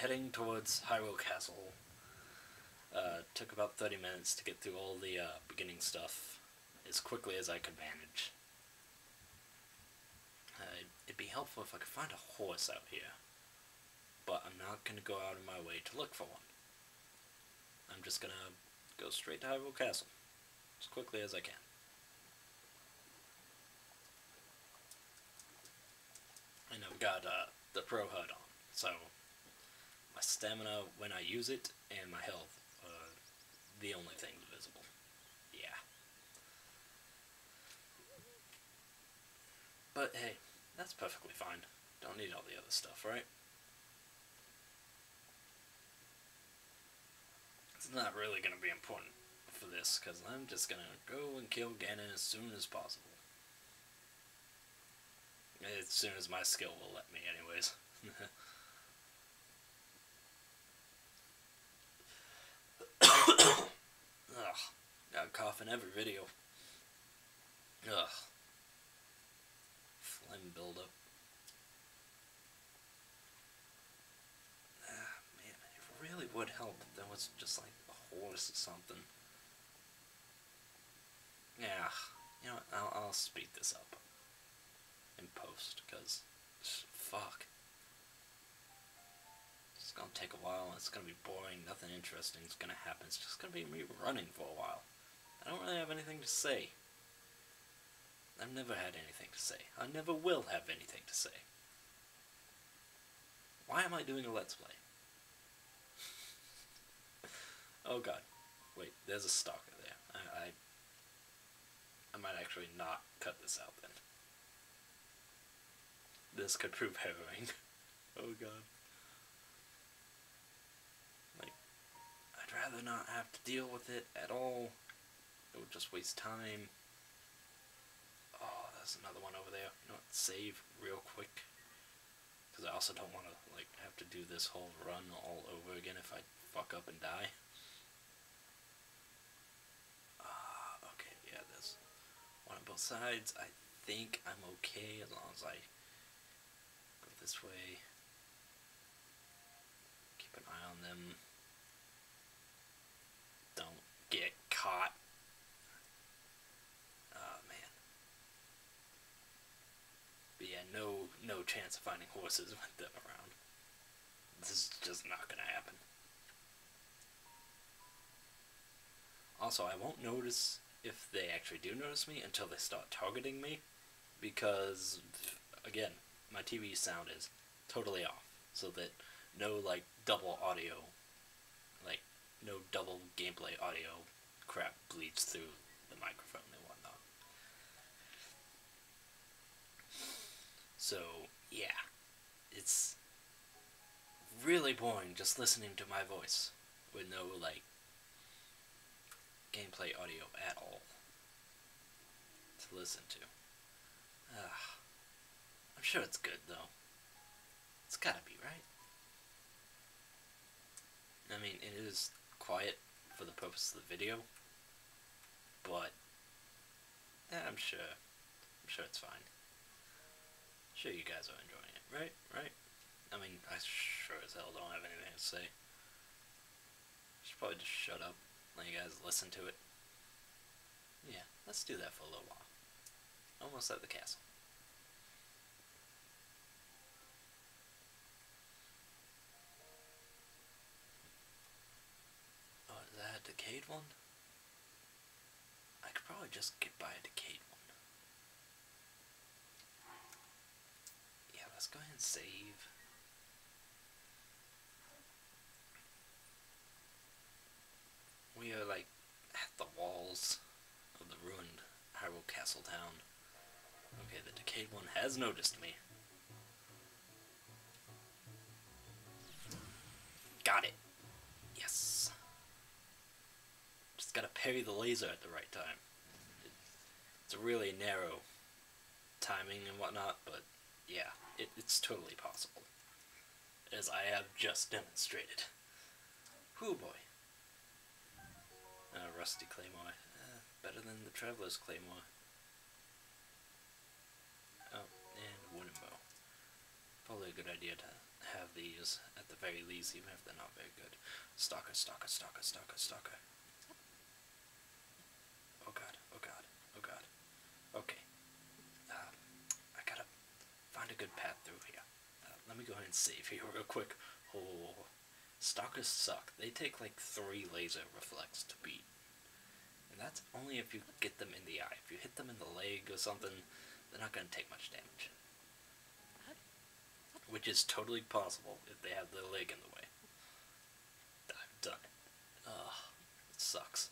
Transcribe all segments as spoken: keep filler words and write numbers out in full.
heading towards Hyrule Castle. Uh, took about thirty minutes to get through all the uh, beginning stuff as quickly as I could manage. Uh, it'd be helpful if I could find a horse out here, but I'm not going to go out of my way to look for one. I'm just going to go straight to Hyrule Castle as quickly as I can. And I've got uh, the Pro H U D on, so my stamina when I use it and my health are the only things visible. Yeah. But hey, that's perfectly fine. Don't need all the other stuff, right? It's not really going to be important for this, because I'm just going to go and kill Ganon as soon as possible. As soon as my skill will let me, anyways. Ugh. Got a cough in every video. Ugh. Phlegm buildup. Ah, man, it really would help if there was just like a horse or something. Yeah, you know what, I'll, I'll speed this up in post, because, fuck. It's gonna take a while, and it's gonna be boring, nothing interesting is gonna happen, it's just gonna be me running for a while. I don't really have anything to say. I've never had anything to say. I never will have anything to say. Why am I doing a Let's Play? Oh god. Wait, there's a stalker there. I, I, I might actually not cut this out then. This could prove harrowing. Oh god. Like, I'd rather not have to deal with it at all. It would just waste time. Oh, there's another one over there. You know what, save real quick. Because I also don't want to, like, have to do this whole run all over again if I fuck up and die. Ah, uh, okay, yeah, there's one on both sides. I think I'm okay as long as I go this way. Keep an eye on them. Don't get caught. Oh, man. But yeah, no, no chance of finding horses with them around. This is just not gonna happen. Also, I won't notice if they actually do notice me until they start targeting me, because, again, my T V sound is totally off, so that no, like, double audio, like, no double gameplay audio crap bleeds through the microphone and whatnot. So, yeah, it's really boring just listening to my voice with no, like, gameplay audio at all to listen to. Ugh. I'm sure it's good, though. It's gotta be, right? I mean, it is quiet for the purpose of the video, but yeah, I'm sure, I'm sure it's fine. Sure you guys are enjoying it, right? Right? I mean, I sure as hell don't have anything to say. Should probably just shut up, let you guys listen to it. Yeah, let's do that for a little while. Almost at the castle. Oh, is that a decayed one? I could probably just get by a decayed one. Yeah, let's go ahead and save. We are like at the walls of the ruined Hyrule Castle town. Okay, the decayed one has noticed me. Got it. Yes. Just gotta parry the laser at the right time. It, it's a really narrow timing and whatnot, but yeah, it, it's totally possible. As I have just demonstrated. Whoo boy. Uh, rusty claymore. Uh, better than the traveler's claymore. Oh, and wooden bow. Probably a good idea to have these at the very least, even if they're not very good. Stalker, stalker, stalker, stalker, stalker. Oh god, oh god, oh god. Okay. Uh, I gotta find a good path through here. Uh, let me go ahead and save here real quick. Oh, stalkers suck. They take like three laser reflects to beat. And that's only if you get them in the eye. If you hit them in the leg or something, they're not gonna take much damage. Which is totally possible if they have their leg in the way. I've done it. Ugh, it sucks.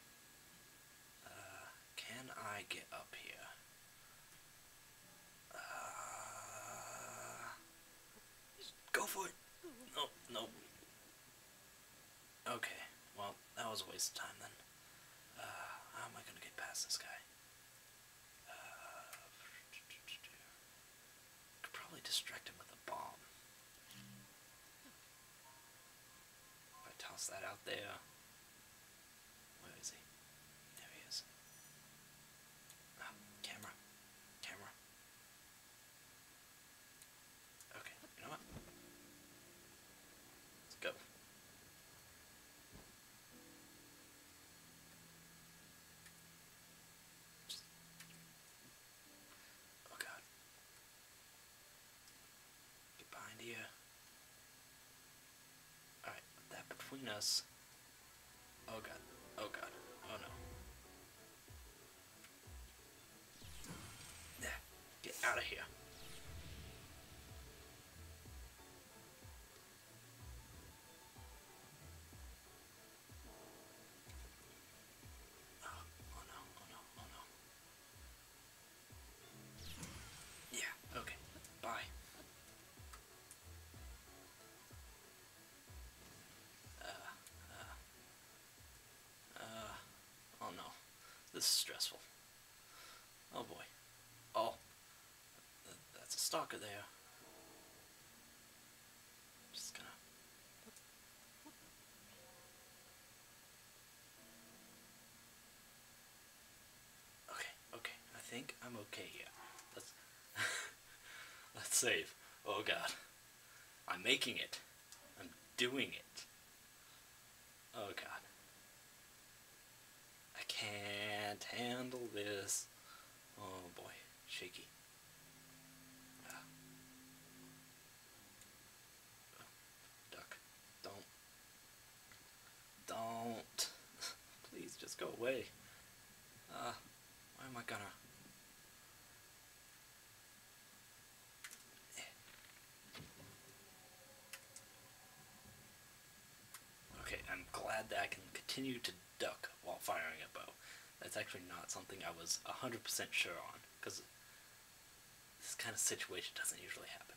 Uh, can I get up here? Uh, go for it! Nope, nope. Okay, well, that was a waste of time then. Uh, how am I gonna get past this guy? Uh, could probably distract him with a bomb. If I toss that out there. Where is he? There he is. Ah, camera. Camera. Okay, you know what? Let's go. Just... Oh god. Get behind here. Alright, put that between us. Oh god. Oh god. Oh no. There. Get out of here. Oh, oh no, oh no, oh no. Yeah, okay. Bye. Uh, uh, uh, oh no. This is stressful. Oh boy. Oh. Th that's a stalker there. Just gonna... Okay, okay. I think I'm okay here. Let's... Let's save. Oh god. I'm making it. I'm doing it. Oh god. I can't handle this. Oh boy. Shaky. Uh. Oh, duck. Don't. Don't. Please just go away. Uh, why am I gonna... Okay, I'm glad that I can continue to duck while firing a bow. That's actually not something I was one hundred percent sure on, because this kind of situation doesn't usually happen.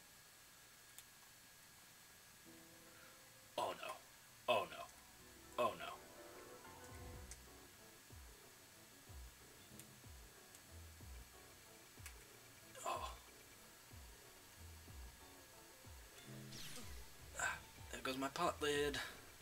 Oh no. Oh no. Oh no. Oh. Ah, there goes my pot lid.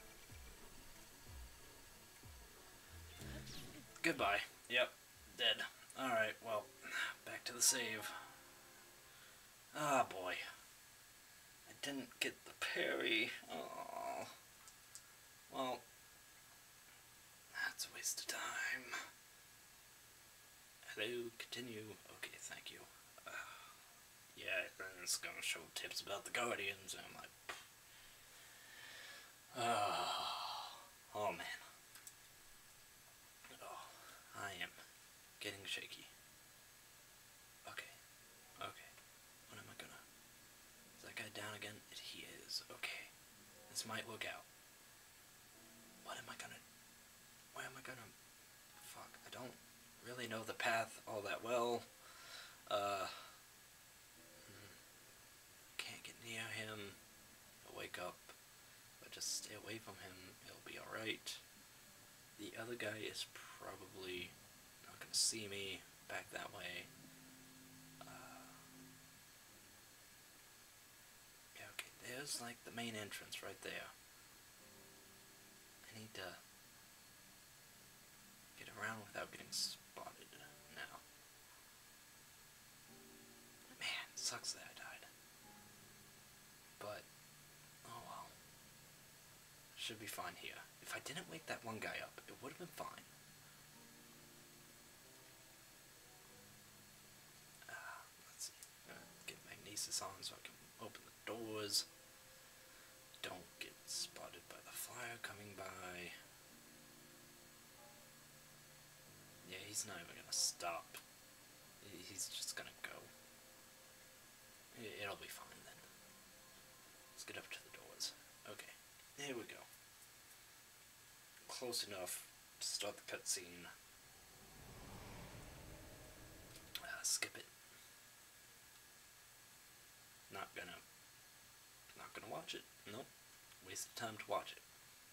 Goodbye. Yep, dead. Alright, well, back to the save. Ah, boy. I didn't get the parry. Oh. Well, that's a waste of time. Hello, continue. Okay, thank you. Uh, yeah, and it's gonna show tips about the Guardians, and I'm like... Oh, oh man. I am getting shaky. Okay. Okay. What am I gonna... Is that guy down again? He is. Okay. This might work out. What am I gonna... Where am I gonna... Fuck. I don't really know the path all that well. Uh... Can't get near him. I'll wake up. But just stay away from him. It'll be alright. The other guy is probably not going to see me back that way. Uh, yeah, okay, there's like the main entrance right there. I need to get around without getting spotted now. Man, sucks that I died. But should be fine here. If I didn't wake that one guy up, it would have been fine. Uh, let's see. Uh, get magnesis on so I can open the doors. Don't get spotted by the flyer coming by. Yeah, he's not even gonna stop. He's just gonna go. It'll be fine then. Let's get up to the doors. Okay, here we go. Close enough to start the cutscene. Uh, skip it. Not gonna, not gonna watch it. Nope. Waste of time to watch it.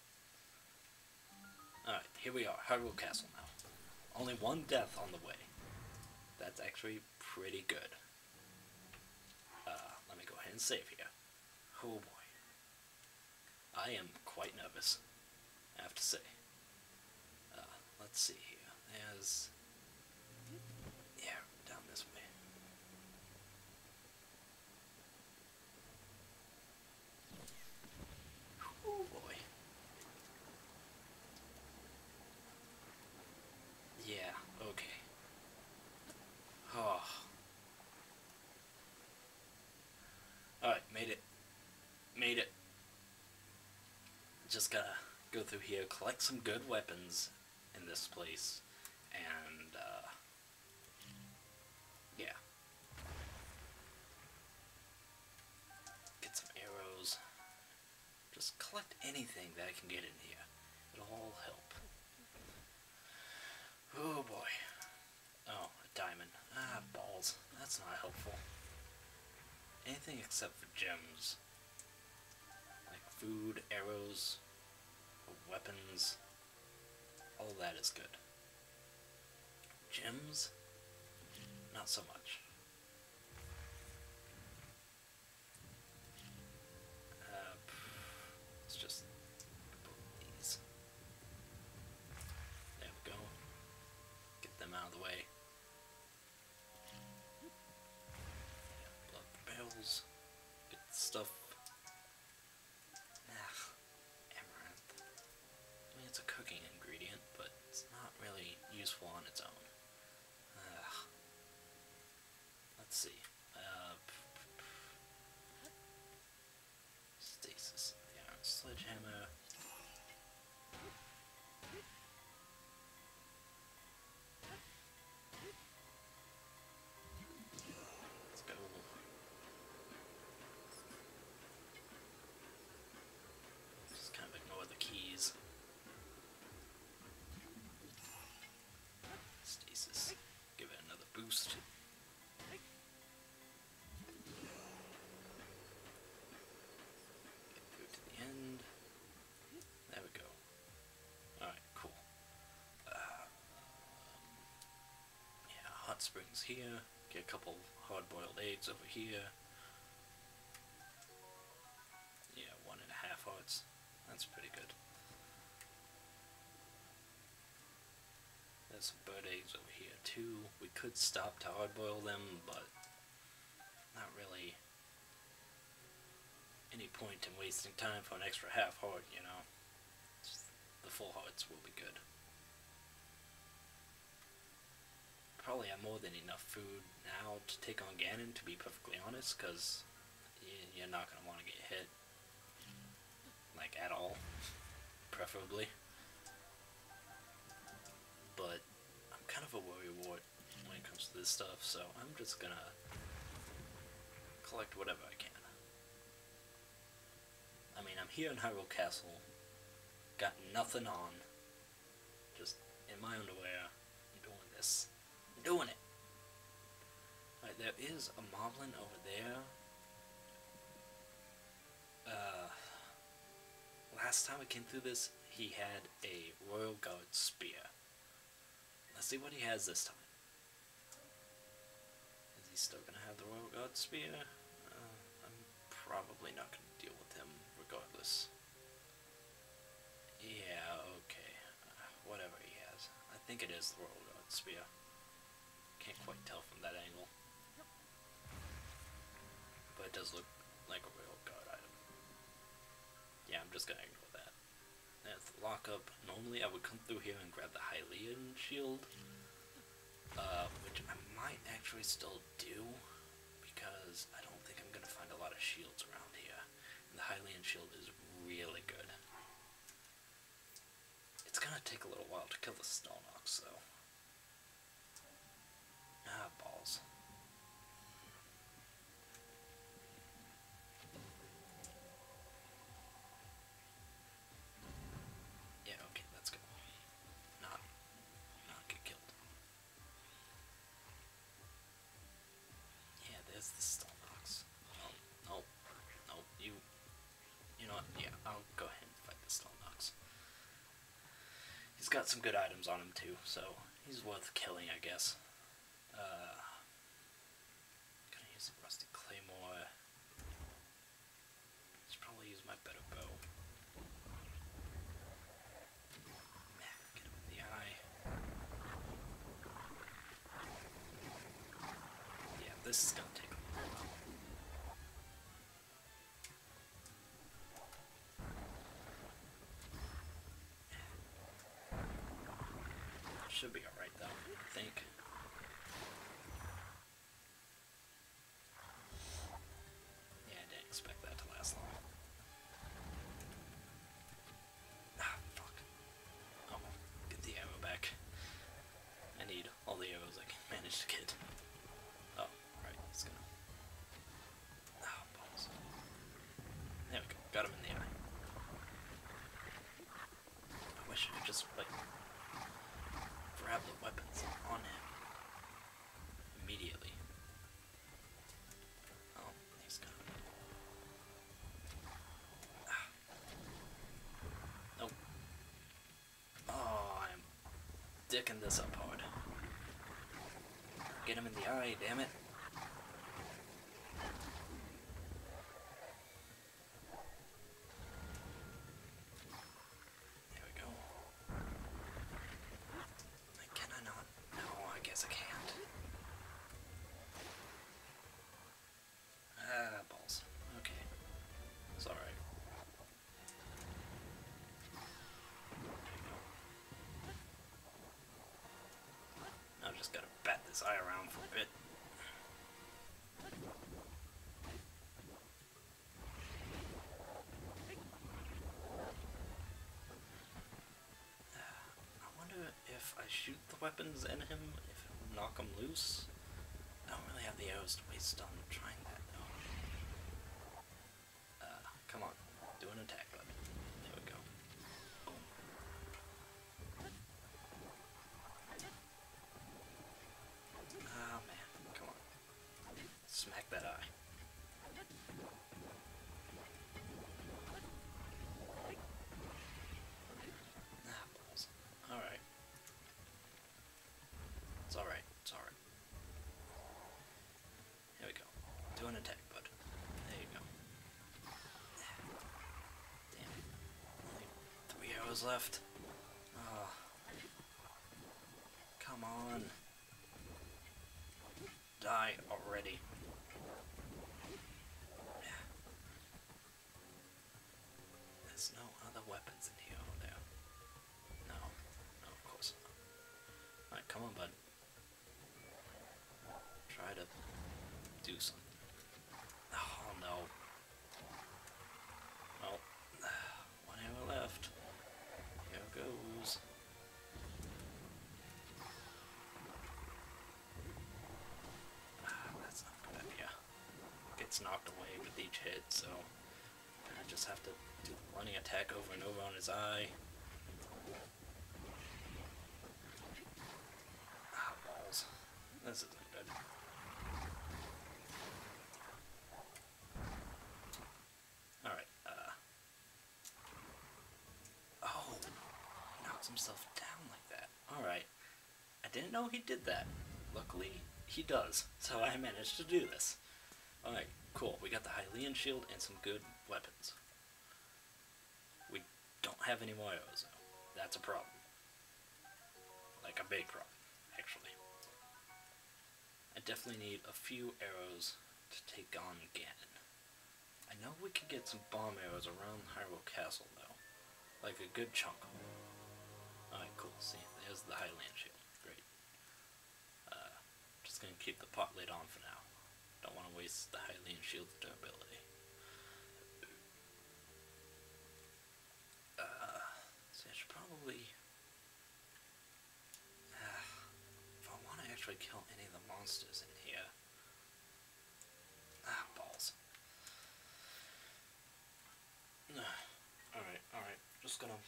Alright, here we are, Hyrule Castle now. Only one death on the way. That's actually pretty good. Uh, let me go ahead and save here. Oh boy. I am quite nervous, I have to say. Uh, let's see here. There's... yeah, down this way. Oh boy. Yeah, okay. Oh. Alright, made it. Made it. Just gotta go through here, collect some good weapons in this place, and, uh, yeah. Get some arrows. Just collect anything that I can get in here. It'll all help. Oh boy. Oh, a diamond. Ah, balls. That's not helpful. Anything except for gems. Like food, arrows, weapons. All that is good. Gems? Not so much. Uh, let's just put these. There we go. Get them out of the way. Yeah, blow up the barrels. Get the stuff. Ah, amaranth. I mean, it's a cooking ingredient, but it's not really useful on its own. Ah. Let's see. Uh, stasis. The iron sledgehammer. Let's go. Just kind of ignore the keys. Stasis. Give it another boost. Get through to the end. There we go. Alright, cool. Uh, yeah, hot springs here. Get a couple hard-boiled eggs over here. Yeah, one and a half hearts. That's pretty good. There's some bird eggs over here too. We could stop to hard-boil them, but not really any point in wasting time for an extra half heart, you know. Just the full hearts will be good. Probably have more than enough food now to take on Ganon, to be perfectly honest, because you're not going to want to get hit. Like, at all. Preferably. But I'm kind of a worrywart when it comes to this stuff, so I'm just going to collect whatever I can. I mean, I'm here in Hyrule Castle, got nothing on, just in my underwear, I'm doing this. I'm doing it! Alright, there is a moblin over there. Uh, last time I came through this, he had a Royal Guard spear. Let's see what he has this time. Is he still gonna have the Royal Guard spear? Uh, I'm probably not gonna deal with him regardless. Yeah, okay. Uh, whatever he has. I think it is the Royal Guard spear. Can't quite tell from that angle. But it does look like a Royal Guard item. Yeah, I'm just gonna ignore that. lockup. Normally I would come through here and grab the Hylian shield, uh, which I might actually still do, because I don't think I'm going to find a lot of shields around here. And the Hylian shield is really good. It's going to take a little while to kill the Stalnox, though. Ah, balls. Yeah, okay, let's go. Not, not get killed. Yeah, there's the Stalnox. Oh, no, no, you, you know what, yeah, I'll go ahead and fight the Stalnox. He's got some good items on him too, so he's worth killing, I guess. Uh, gonna use the Rusty Claymore. Should probably use my better bow. Get him in the eye. Yeah, this is gonna take a little while. Should be alright though, I think. Yeah, I didn't expect that to last long. Ah, fuck. Oh, get the ammo back. I need all the arrows I can manage to get. Oh, right, it's gonna... Oh, balls. There we go, got him in the eye. I wish I could just, like, grab the weapons on him immediately. Oh, he's gone. Ah. Nope. Oh, I'm dicking this up hard. Get him in the eye, damn it. There we go. Can I not? No, I guess I can't. Ah, balls. Okay. It's alright. There you go. Now I just gotta bat this eye around for a bit. I wonder if I shoot the weapons in him, if it will knock him loose. I don't really have the arrows to waste on trying that, though. Uh, come on. Do an attack button. There we go. Boom. Ah, man. Come on. Smack that eye. Ah, balls. Alright. It's alright. It's alright. Here we go. Do an attack button. There you go. Damn it. Only three arrows left. Oh. Come on. Die already. There's no other weapons in here, are there? No. No, of course not. Alright, come on, bud. Try to do something. Oh, no. Well, one arrow left. Here goes. Ah, that's not a good idea. Gets knocked away with each hit, so I just have to do the running attack over and over on his eye. Ah, balls. This isn't good. Alright, uh... oh! He knocks himself down like that. Alright. I didn't know he did that. Luckily, he does. So I managed to do this. Alright, cool. We got the Hylian shield and some good weapons. We don't have any more arrows, though. That's a problem. Like a big problem, actually. I definitely need a few arrows to take on Ganon. I know we could get some bomb arrows around Hyrule Castle, though. Like a good chunk of them. Alright, cool. See, there's the Highland shield. Great. Uh, just gonna keep the pot lid on for now. Don't want to waste the Highland shield's durability. Uh, see, I should probably... Uh, if I want to actually kill any of the monsters in here... Ah, balls. Alright, alright. Just gonna...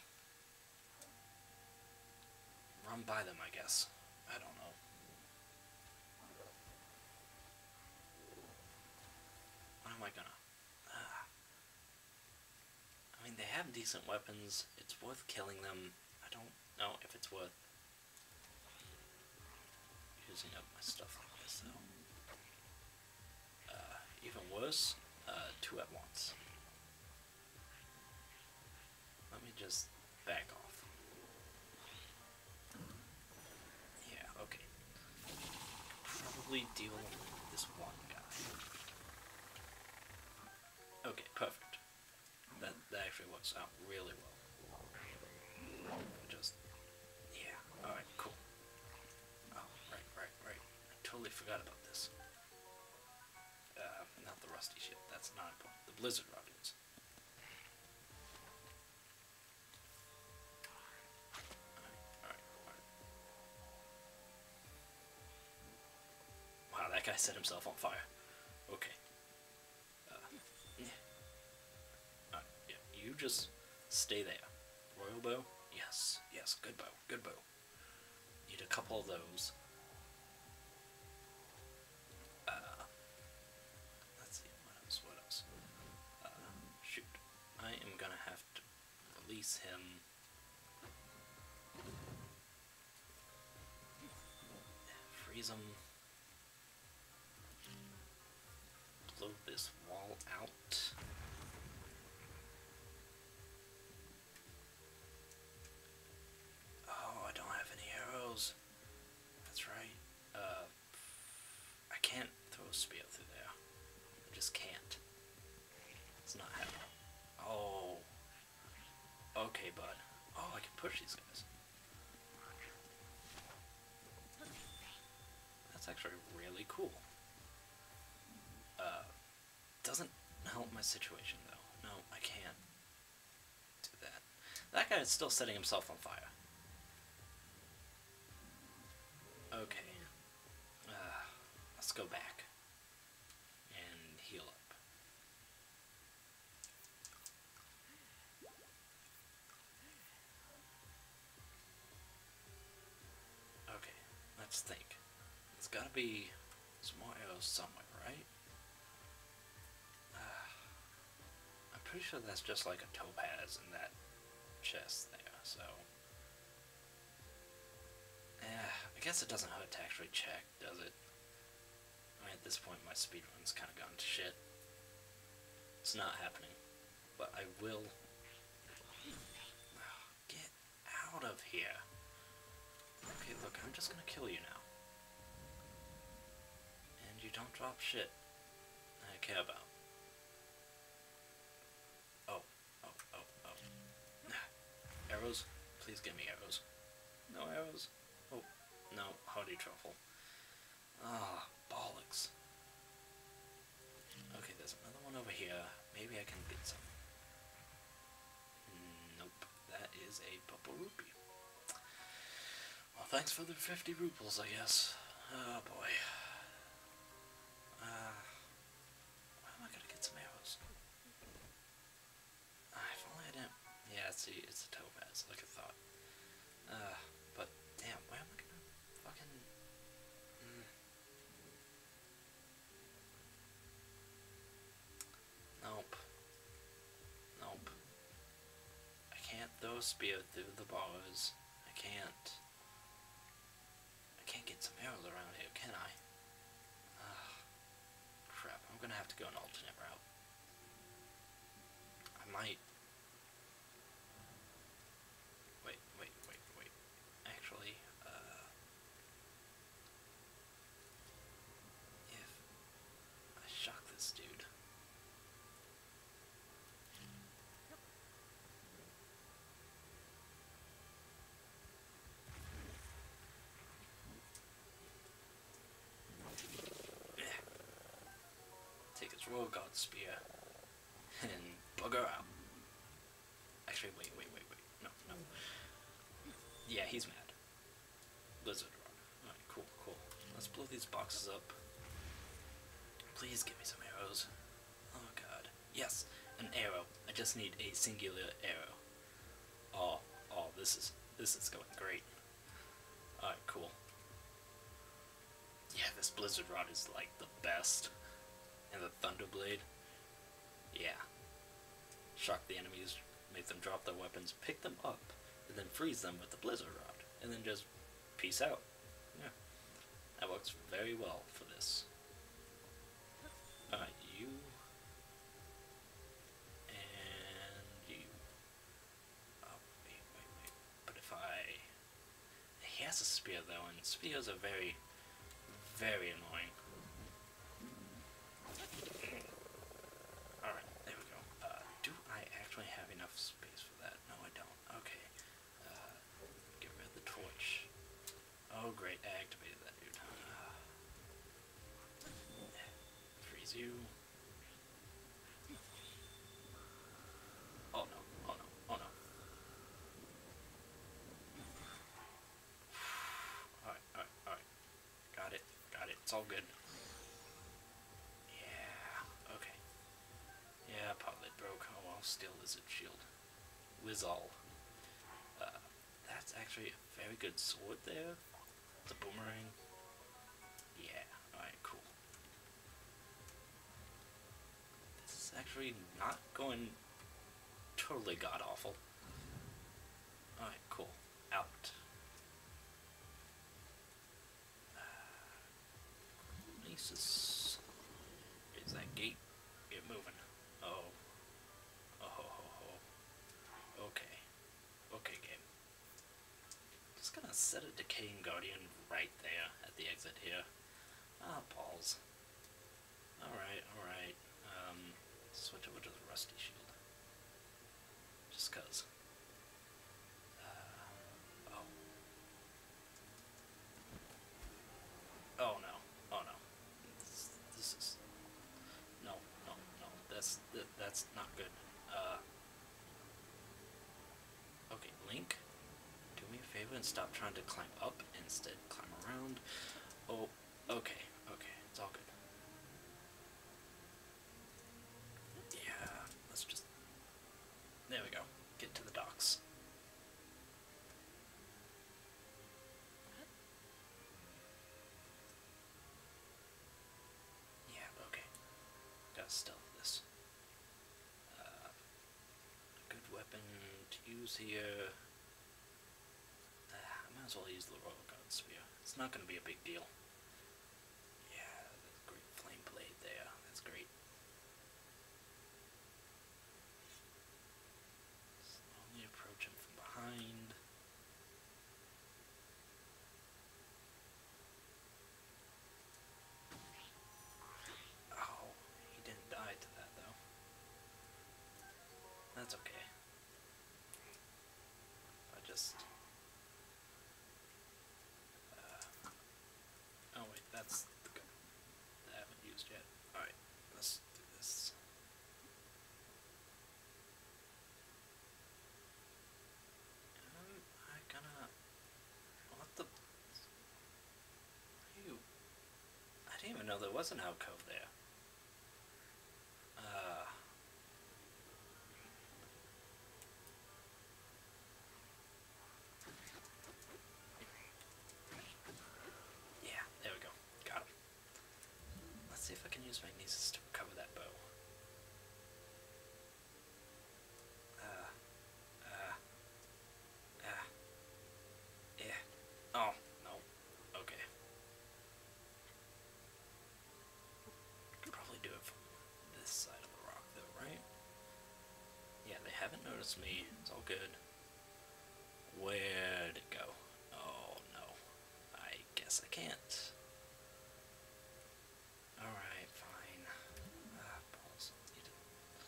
run by them, I guess. I don't know. What am I gonna... Uh, I mean, they have decent weapons. It's worth killing them. I don't know if it's worth using up my stuff like this, though. Uh, even worse, uh, two at once. Let me just back off. Yeah, okay. Probably deal with this one guy. Okay, perfect. That, that actually works out really well. Just, yeah, alright, cool. Oh, right, right, right. I totally forgot about this. Uh, not the rusty shit, that's not important. The blizzard rockets. Alright, alright, alright. Wow, that guy set himself on fire. Okay. Uh, yeah. Alright, yeah, you just stay there. Royal bow? Yes, yes, good bow, good bow. Need a couple of those. Uh, let's see, what else, what else? Uh, shoot. I am gonna have to release him. Freeze him. Blow this wall out. Oh, I don't have any arrows. That's right. Uh, I can't throw a spear through there. I just can't. It's not happening. Oh. Okay, bud. Oh, I can push these guys. That's actually really cool. Uh, doesn't help my situation, though. No, I can't do that. That guy is still setting himself on fire. Okay. Uh, let's go back and heal up. Okay, let's think. There's gotta be some more arrows somewhere, right? Uh, I'm pretty sure that's just like a topaz in that chest there, so... Yeah, I guess it doesn't hurt to actually check, does it? I mean, at this point my speedrun's kind of gone to shit. It's not happening. But I will... Oh, get out of here. Okay, look, I'm just gonna kill you now. And you don't drop shit I care about. Oh, oh, oh, oh. Arrows? Please give me arrows. No arrows? Oh, no, hardy truffle. Ah, bollocks. Okay, there's another one over here. Maybe I can get some. Nope, that is a purple rupee. Well, thanks for the fifty rupees, I guess. Oh boy. Uh, where am I gonna get some arrows? Ah, if only I didn't. Yeah, see, it's a topaz, like I thought. Uh, but damn, where am I gonna fucking. Mm. Nope. Nope. I can't throw a spear through the bars. I can't. I can't get some arrows around here, can I? Ah, crap, I'm gonna have to go an alternate route. I might. Wait, wait, wait, wait. Actually, uh... if I shock this dude... Royal Guard Spear and bugger out. Actually, wait, wait, wait, wait. No, no. Yeah, he's mad. Blizzard Rod. Alright, cool, cool. Let's blow these boxes up. Please give me some arrows. Oh god. Yes, an arrow. I just need a singular arrow. Oh, oh, this is this is going great. Alright, cool. Yeah, this Blizzard Rod is like the best. And the Thunderblade. Yeah. Shock the enemies, make them drop their weapons, pick them up, and then freeze them with the Blizzard Rod. And then just peace out. Yeah. That works very well for this. Alright, you. And you. Oh, wait, wait, wait. But if I... He has a spear though, and spears are very, very annoying. Alright, there we go. Uh, do I actually have enough space for that? No, I don't. Okay. Uh, get rid of the torch. Oh, great. I activated that, dude. Uh, freeze you. Oh, no. Oh, no. Oh, no. Alright, alright, alright. Got it. Got it. It's all good. Yeah. Okay. Yeah, Potlet broke. Oh well, Steel Lizard Shield. Wizzall. Uh, that's actually a very good sword there. It's a boomerang. Yeah, alright, cool. This is actually not going totally god-awful. Alright, cool. Out. Uh, Nieces. Is that gate? Get moving. Oh. Oh ho ho ho. Okay. Okay, game. Just gonna set a Decaying Guardian right there at the exit here. Ah, balls. Alright, alright. Um, switch over to the Rusty Shield. Just cause. Uh, oh. Oh no. Oh no. This, this is... No, no, no. That's, that, that's not good. Uh... Okay, Link, do me a favor and stop trying to climb up, instead climb around. Oh, okay, okay, it's all good. Yeah, let's just... There we go. Get to the docks. Yeah, okay. Gotta stealth this. Uh, good weapon to use here. Uh, I might as well use the Royal Guard Spear. It's not going to be a big deal. Yeah, that's a great flame blade there. That's great. Slowly approach him from behind. Oh, he didn't die to that though. That's okay. I just... Uh, oh wait, that's the gun that I haven't used yet. Alright, let's do this. Um, I gonna... What the... You... I didn't even know there was an alcove there. Uh... Yeah, there we go. Got him. Let's see if I can use magnesis to recover that bow. Uh... Uh... Uh... Yeah. Oh, no. Okay. Could probably do it from this side of the rock though, right? Yeah, they haven't noticed me. It's all good. Where'd it go? Oh no. I guess I can't. Alright, fine. Ah, balls. Need to...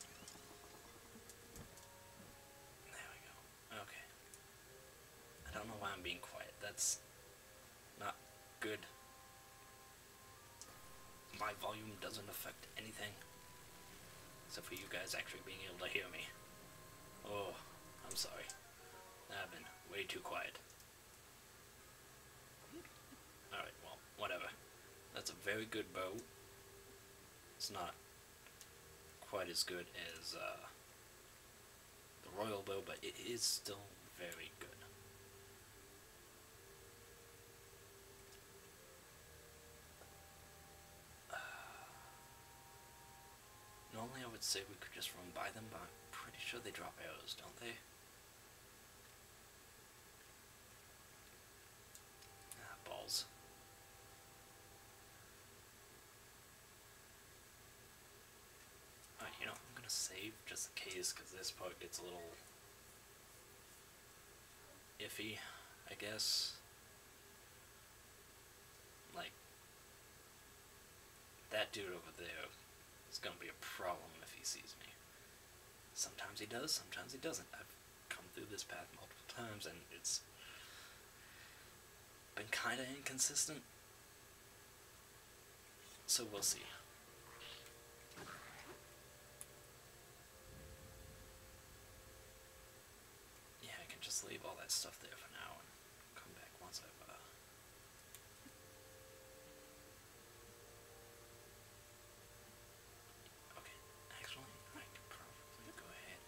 There we go. Okay. I don't know why I'm being quiet. That's not good. My volume doesn't affect anything. except for you guys actually being able to hear me. Oh, I'm sorry. I've been way too quiet. Alright, well, whatever. That's a very good bow. It's not quite as good as uh, the royal bow, but it is still very good. Normally I would say we could just run by them, but I'm pretty sure they drop arrows, don't they? Ah, balls. Alright, you know, I'm gonna save just in case, because this part gets a little iffy, I guess. Like, that dude over there is gonna be a problem if he sees me. Sometimes he does, sometimes he doesn't. I've come through this path multiple times and it's been kinda inconsistent. So we'll see. Yeah, I can just leave all that stuff there for now and come back once I've uh, okay, actually, I could probably go ahead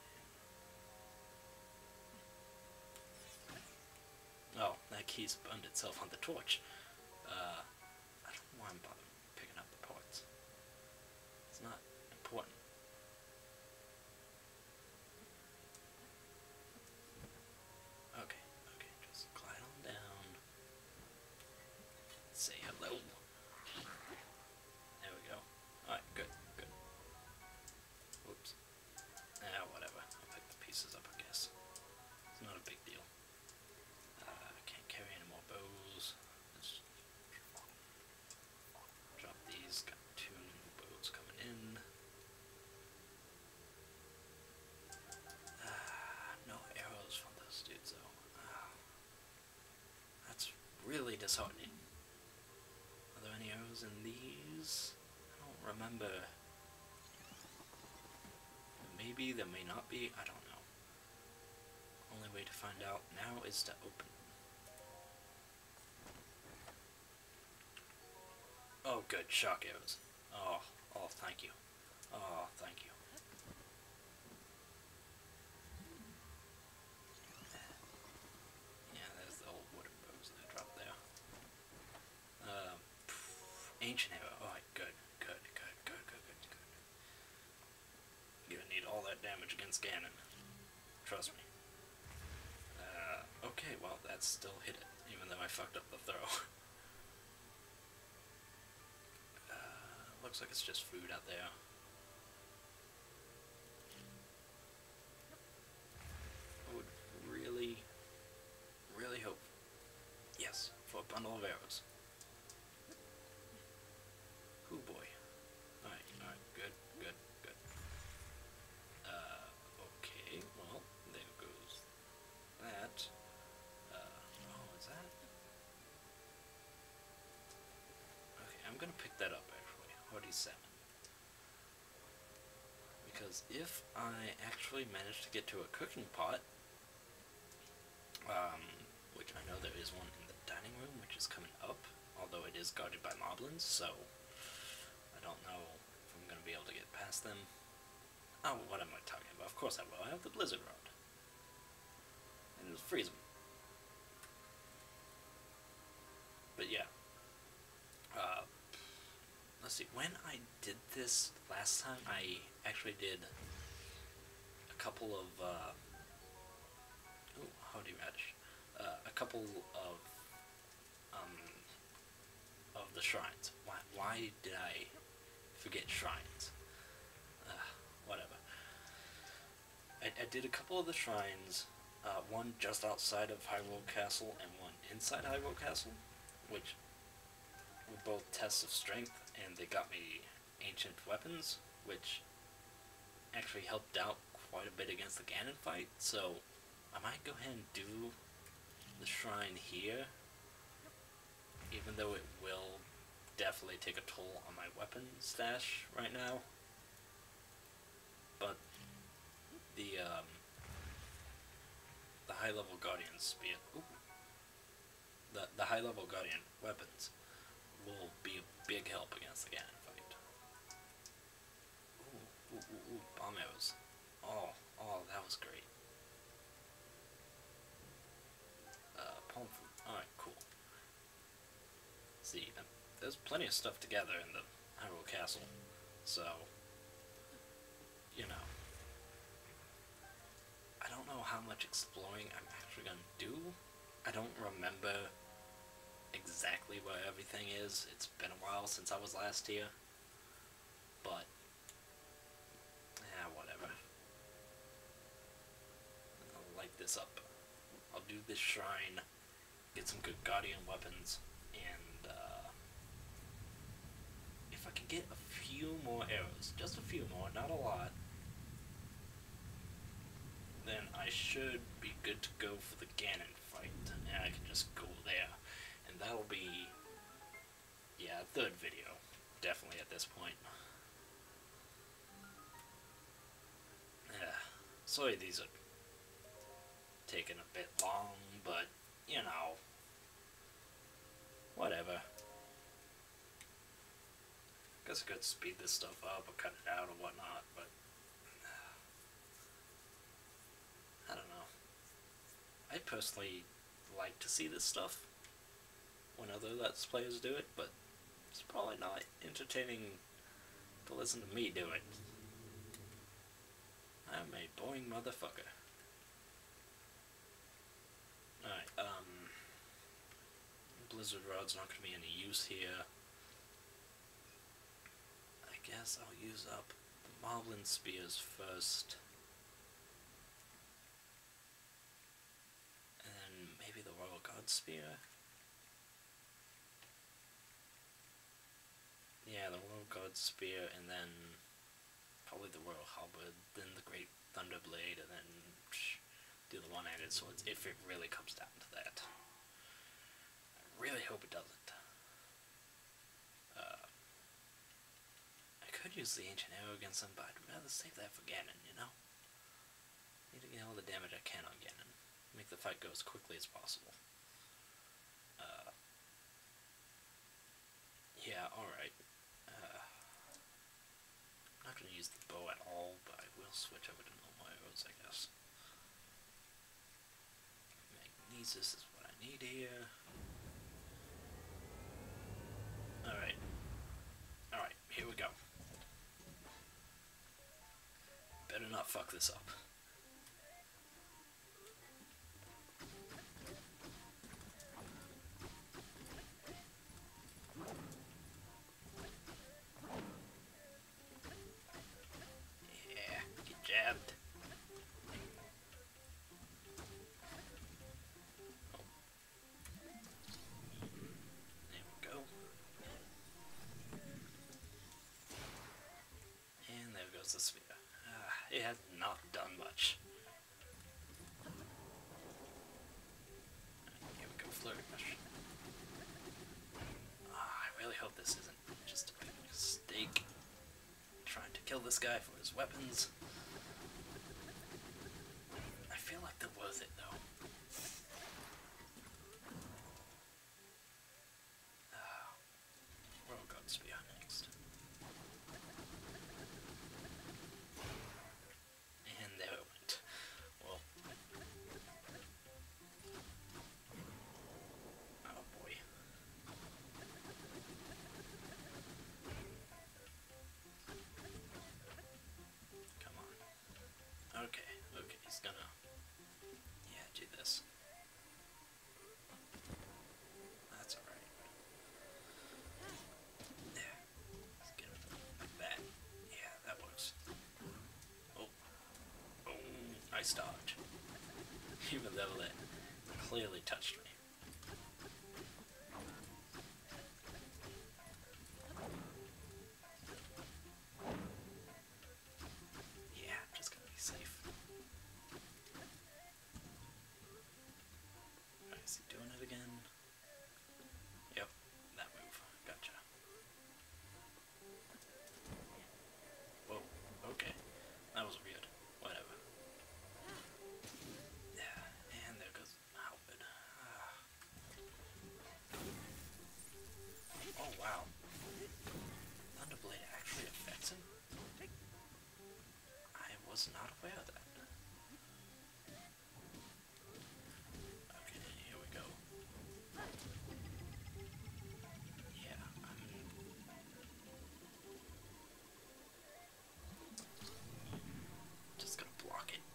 and... Oh, that key's burned itself on the torch. Uh, I don't know why I'm bothering picking up the parts. It's not important. Okay, okay, just glide on down. Say hello. There we go. Alright, good, good. Whoops. Ah, whatever. I'll pick the pieces up, I guess. It's not a big deal. Uh, I can't carry any more bows. Let's drop these. Got two new bows coming in. Ah, no arrows from those dudes, though. Ah, that's really disheartening. Are there any arrows in these? I don't remember. Maybe, there may not be, I don't know. Only way to find out now is to open. Oh good, shock arrows. Oh, oh thank you. Oh, thank you. Yeah, there's the old wooden bows that I dropped there. Um, ancient arrow, alright, good, good, good, good, good, good, good. You're gonna need all that damage against Ganon. Trust me. Uh, okay, well, that still hit it, even though I fucked up the throw. uh, looks like it's just food out there. I would really, really hope. Yes, for a bundle of arrows. Oh boy. Alright, alright, good, good, good. Uh, okay, well, there goes that. Uh, oh, is that? Okay, I'm gonna pick that up actually. forty-seven. Because if I actually manage to get to a cooking pot, um, which I know there is one in the dining room, which is coming up, although it is guarded by moblins, so I don't know if I'm going to be able to get past them. Oh, what am I talking about? Of course I will. I have the blizzard rod. And it'll freeze them. But yeah. Uh, let's see. When I did this last time, I actually did a couple of, uh, oh, howdy radish. Uh, a couple of, um, of the shrines. Why, why did I forget shrines? Uh, whatever. I, I did a couple of the shrines, uh, one just outside of Hyrule Castle and one inside Hyrule Castle, which were both tests of strength, and they got me ancient weapons, which actually helped out quite a bit against the Ganon fight, so I might go ahead and do the shrine here, even though it will definitely take a toll on my weapon stash right now. but the um, the high level Guardian Spear, ooh, the the high level Guardian weapons will be a big help against the Ganon fight. Ooh, ooh, ooh, ooh, bomb arrows. Oh, oh, that was great. Uh, palm fruit. Alright, cool. See, there's plenty of stuff to gather in the Hyrule Castle, so, you know, I don't know how much exploring I'm actually gonna do. I don't remember exactly where everything is. It's been a while since I was last here, but, yeah, whatever. I'll light this up. I'll do this shrine, get some good Guardian weapons, and, uh, if I can get a few more arrows, just a few more, not a lot, then I should be good to go for the Ganon fight, and I can just go there, and that'll be, yeah, third video, definitely at this point. Yeah, sorry these are taking a bit long, but, you know, whatever. Guess I could speed this stuff up or cut it out or whatnot, but I don't know. I personally like to see this stuff when other Let's Players do it, but it's probably not entertaining to listen to me do it. I'm a boring motherfucker. Alright, um... Blizzard Rod's not going to be any use here. I guess I'll use up the Moblin Spears first. And then maybe the Royal God Spear? Yeah, the Royal God Spear, and then probably the Royal Halberd, then the Great Thunderblade, and then psh, do the one-handed swords, if it really comes down to that. I really hope it doesn't. Uh, I could use the Ancient Arrow against him, but I'd rather save that for Ganon, you know? Need to get all the damage I can on Ganon. Make the fight go as quickly as possible. Uh, yeah, alright. Uh, I'm not going to use the bow at all, but I will switch over to normal arrows, I guess. Magnesis is what I need here. Alright. Alright, here we go. Better not fuck this up. Yeah, get jabbed. Oh. There we go. And there goes the spear. Ah, it had not done much. Here we go, Flurry Rush. Ah, I really hope this isn't just a big mistake. Trying to kill this guy for his weapons. I feel like they're worth it though. Ah, Royal God Spear next. And there it went. Well. Oh boy. Come on. Okay, okay, he's gonna... Yeah, do this. That's alright. There. Let's get him like that. Yeah, that works. Oh. Boom. Nice dodge. Even though that clearly touched me. Yeah, I'm just gonna be safe. Alright, is he doing it again? Yep, that move. Gotcha. Whoa, okay. That was was not aware of that. Okay, here we go. Yeah, I'm... just gonna block it.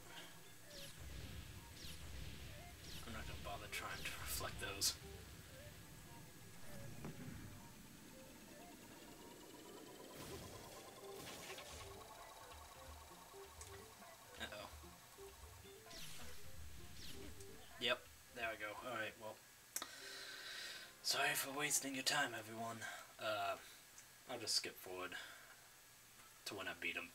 I'm not gonna bother trying to reflect those. Uh-oh. Yep, there we go. Alright, well. Sorry for wasting your time, everyone. Uh, I'll just skip forward to when I beat him.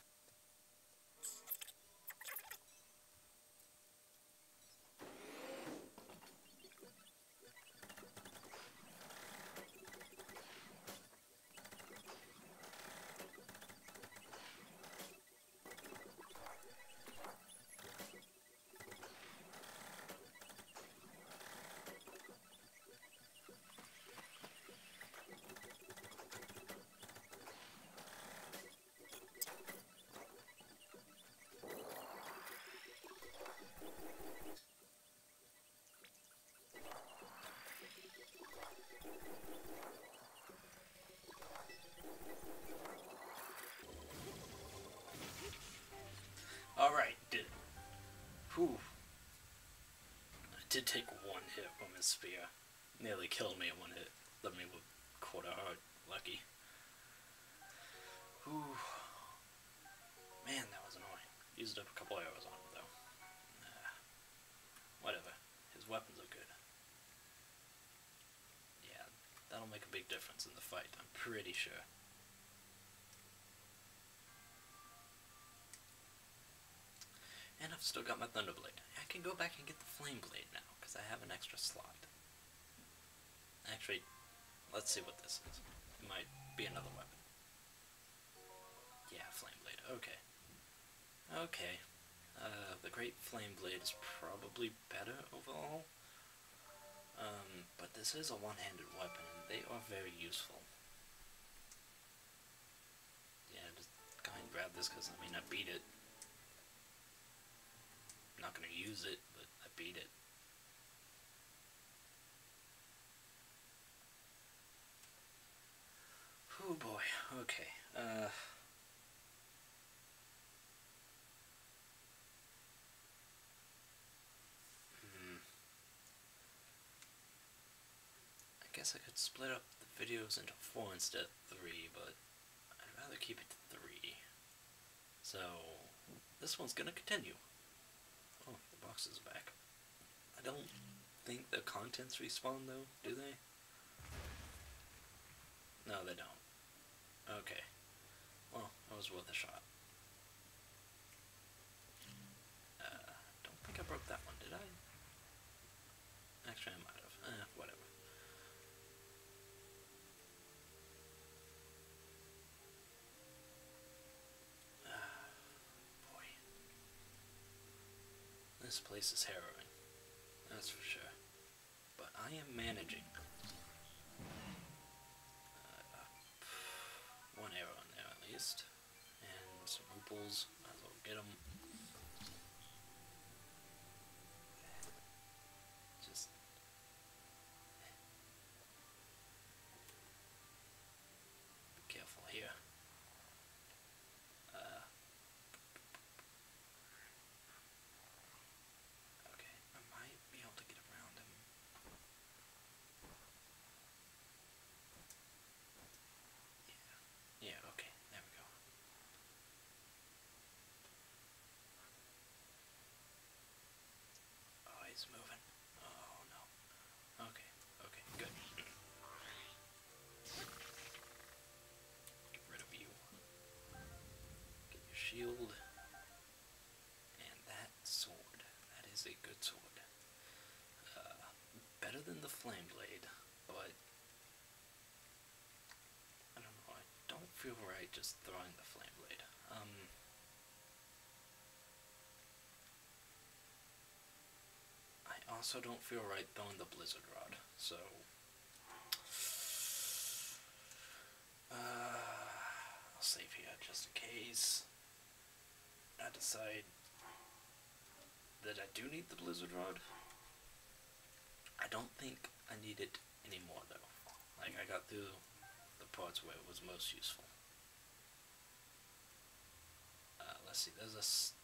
Alright, did... Whew. I did take one hit from his spear. Nearly killed me in one hit. Left me with quarter heart. Lucky. Whew. Man, that was annoying. Used up a couple arrows on him, though. Uh, whatever. His weapons are good. Yeah, that'll make a big difference in the fight, I'm pretty sure. And I've still got my Thunderblade. I can go back and get the Flame Blade now, because I have an extra slot. Actually, let's see what this is. It might be another weapon. Yeah, Flame Blade. Okay. Okay. Uh, the Great Flame Blade is probably better overall. Um, but this is a one-handed weapon, and they are very useful. Yeah, just go ahead and grab this, because, I mean, I beat it. I'm not going to use it, but I beat it. Oh boy, okay. Uh... Hmm. I guess I could split up the videos into four instead of three, but I'd rather keep it to three. So, this one's gonna continue. Oh, the box is back. I don't think the contents respawn though, do they? No, they don't. Okay. Well, that was worth a shot. Uh, don't think I broke that one, did I? Actually, I might have. Eh, whatever. Uh, boy. This place is harrowing. That's for sure. But I am managing. Uh, one arrow in there at least. And some opals. Might as well get them. Just... be careful here. Uh... Okay, I might be able to get around him. Yeah, yeah, okay, there we go. Oh, he's moving. Oh, no. Okay, okay, good. Get rid of you. Get your shield. And that sword. That is a good sword. Uh, better than the Flame Blade, but I don't know, I don't feel right just throwing the Flame Blade. Um, I also don't feel right throwing the Blizzard Rod, so... Uh, I'll save here just in case. I decide that I do need the Blizzard Rod. I don't think I need it anymore though. Like, I got through the parts where it was most useful. Uh, let's see, there's a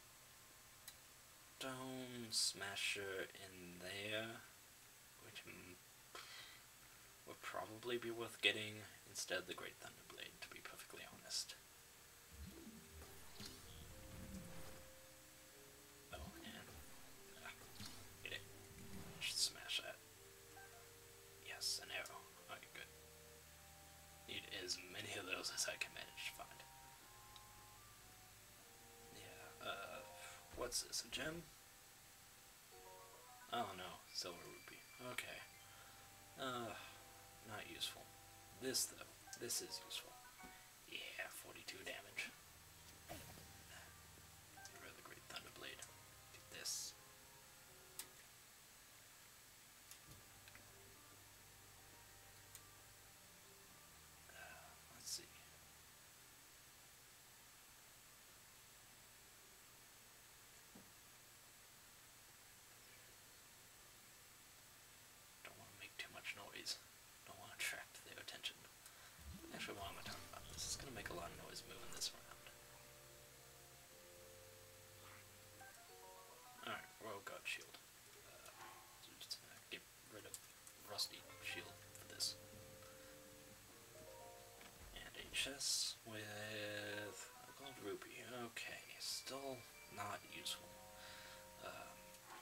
stone smasher in there, which mm, would probably be worth getting instead of the Great Thunderblade, to be perfectly honest. Oh, and ah, get it. Should smash that. Yes, an arrow. Okay, good. Need as many of those as I can manage to find. Yeah, uh, what's this, a gem? Oh no, silver rupee. Okay. Uh, not useful. This though, this is useful. Yeah, forty-two damage. Get rid of the Great Thunderblade. Get this. Uh, let's see. Don't want to make too much noise. Don't want to attract their attention. Actually, why am I talking about this? It's going to make a lot of noise moving this around. Alright, Royal Guard Shield. Uh, so just uh, get rid of Rusty Shield for this. And a chest with a gold rupee. Okay, still not useful. Um,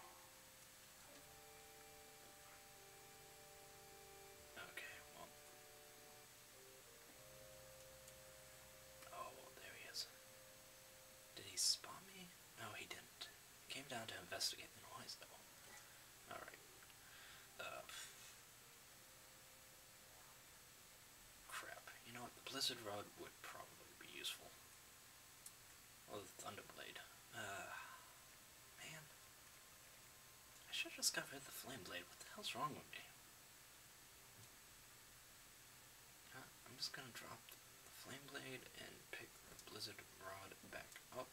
okay, well. Oh, there he is. Did he spawn me? No, he didn't. He came down to investigate the noise, though. Alright. Uh, crap. You know what? The Blizzard Rod would probably be useful. Or the Thunderblade. Uh, man. I should have just got rid of the Flame Blade. What the hell's wrong with me? Uh, I'm just gonna drop the Flame Blade and pick the Blizzard Rod back up.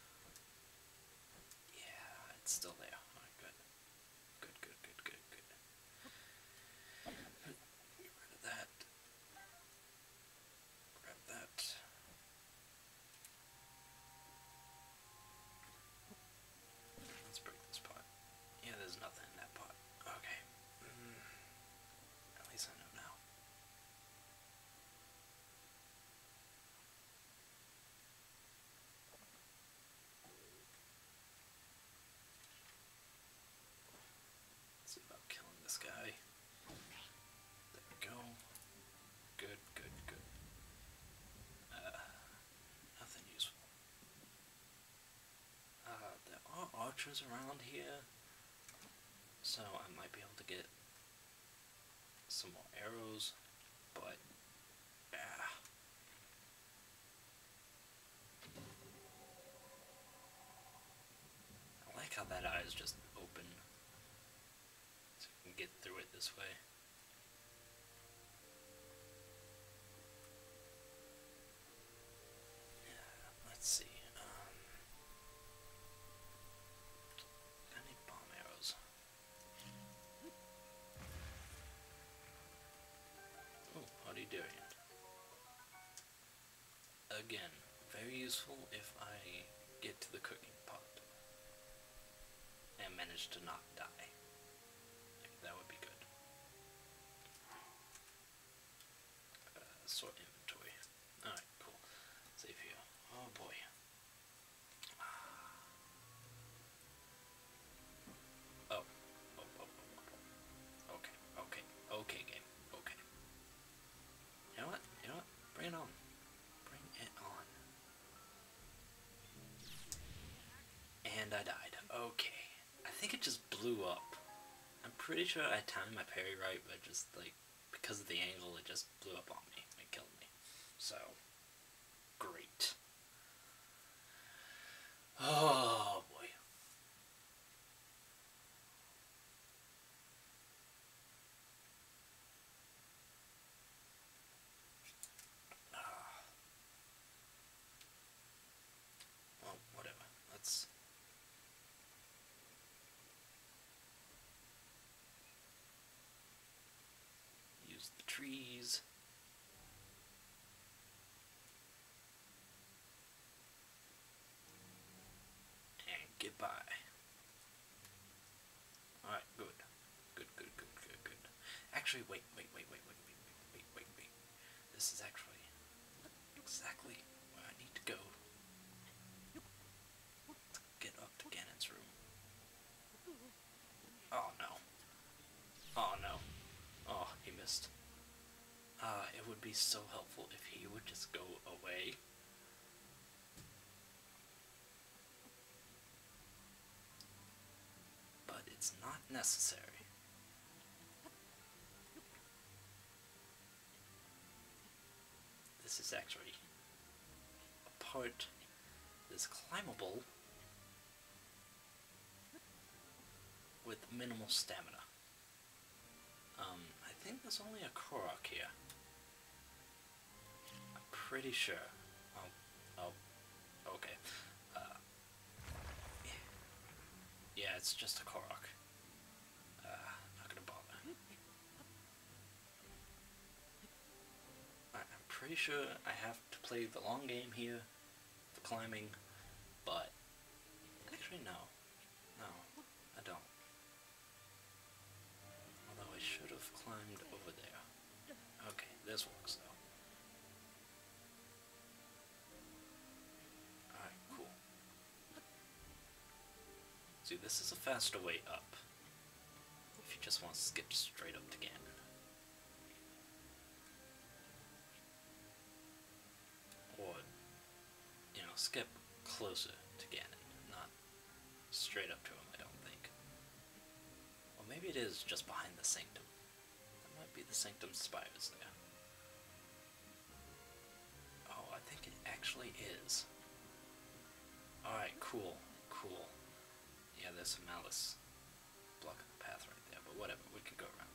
Yeah, it's still there. Alright, good. Good, good, good, good, good. Get rid of that. Grab that. Let's break this pot. Yeah, there's nothing in that pot. Okay. Mm, at least I know now. Let's see about killing this guy. There we go. Good, good, good. Uh, nothing useful. Uh, there are archers around here, so I might be able to get some more arrows, but ah. I like how that eye is just open, so you can get through it this way. Yeah, let's see. Um, I need bomb arrows. Oh, how do you doing? Again, very useful if I get to the cooking pot and manage to not die. Like, that would be good. Uh, sort inventory. Alright, cool. Save here. Oh boy. Oh. Oh, oh, oh, oh. Okay, okay, okay, game. Okay. You know what? You know what? Bring it on. Bring it on. And I died. Okay. I think it just blew up. I'm pretty sure I timed my parry right, but just like because of the angle, it just blew up on me and killed me. So, great. Oh boy. Ah. Well, whatever. trees. And get by. Alright, good. Good, good, good, good, good. Actually, wait, wait, wait, wait, wait, wait, wait, wait, wait, wait. This is actually exactly where I need to go to get up to Ganon's room. Oh no. Oh no. Oh, he missed. Ah, uh, it would be so helpful if he would just go away. But it's not necessary. This is actually a part that's climbable with minimal stamina. Um, I think there's only a Korok here. I'm pretty sure. Oh, oh, okay. Uh, yeah, it's just a Korok. Uh, not gonna bother. I, I'm pretty sure I have to play the long game here for climbing, but actually no. No, I don't. Although I should have climbed over there. Okay, this works though. Alright, cool. See, this is a faster way up. If you just want to skip straight up to Ganon. Or, you know, skip closer to Ganon, not straight up to him, I don't think. Or maybe it is just behind the Sanctum. That might be the Sanctum spires there. Oh, I think it actually is. Alright, cool, cool. Yeah, there's some malice blocking the path right there, but whatever, we can go around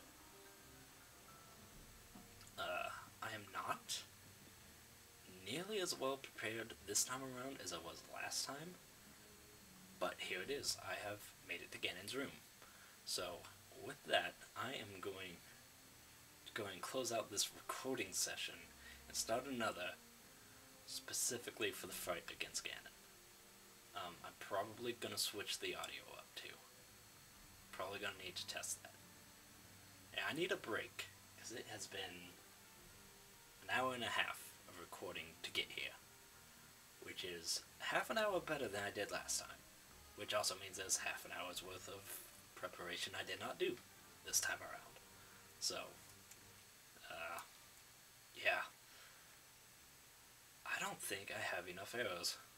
it. Uh, I am not nearly as well prepared this time around as I was last time, but here it is. I have made it to Ganon's room. So, with that, I am going to go and close out this recording session and start another specifically for the fight against Ganon. Um, I'm probably going to switch the audio up too. Probably going to need to test that. Yeah, I need a break, because it has been an hour and a half of recording to get here, which is half an hour better than I did last time, which also means there's half an hour's worth of preparation I did not do this time around. So, uh, yeah. I don't think I have enough arrows.